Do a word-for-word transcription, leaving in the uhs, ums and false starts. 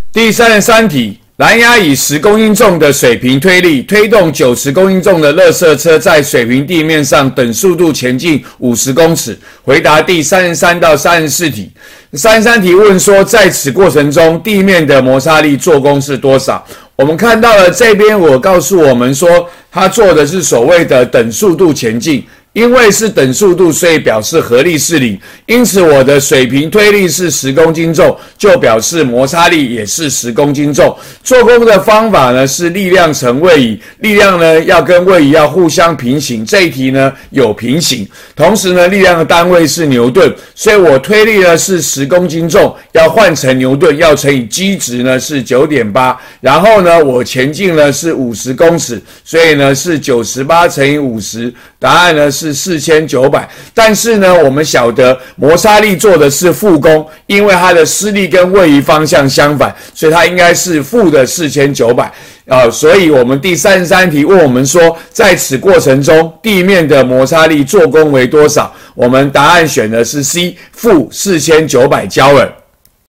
第三十三题，蓝牙以十公斤重的水平推力，推动九十公斤重的垃圾车在水平地面上等速度前进五十公尺。回答第三十三到三十四题。三十三题问说，在此过程中，地面的摩擦力做功是多少？我们看到了这边，我告诉我们说，它做的是所谓的等速度前进。因为是等速度，所以表示合力是零，因此我的水平推力是十公斤重，就表示摩擦力也是十公斤重。做功的方法呢是力量乘位移，力量呢要跟位移要互相平行，这一题呢有平行。同时呢，力量的单位是牛顿，所以我推力呢是十公斤重，要换成牛顿，要乘以 G 值呢是 九点八， 然后呢我前进呢是五十公尺，所以呢是九十八乘以五十，答案呢是四千九百。但是呢我们晓得摩擦力做的是负功，因为它的施力跟位移方向相反，所以它应该是负的四千九百。呃，所以我们第三十三题问我们说，在此过程中地面的摩擦力做功为多少？我们答案选的是 C， 负四千九百焦耳。